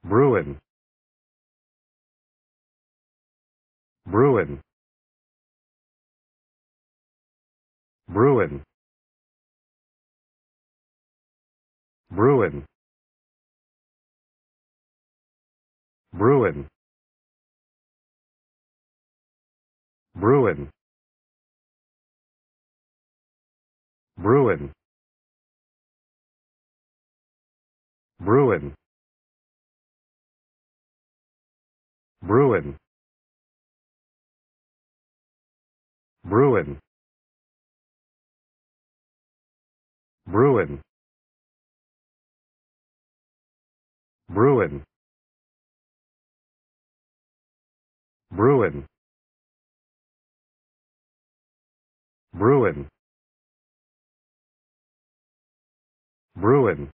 Bruin, Bruin, Bruin, Bruin, Bruin, Bruin, Bruin, Bruin, Bruin, Bruin, Bruin, Bruin, Bruin, Bruin, Bruin,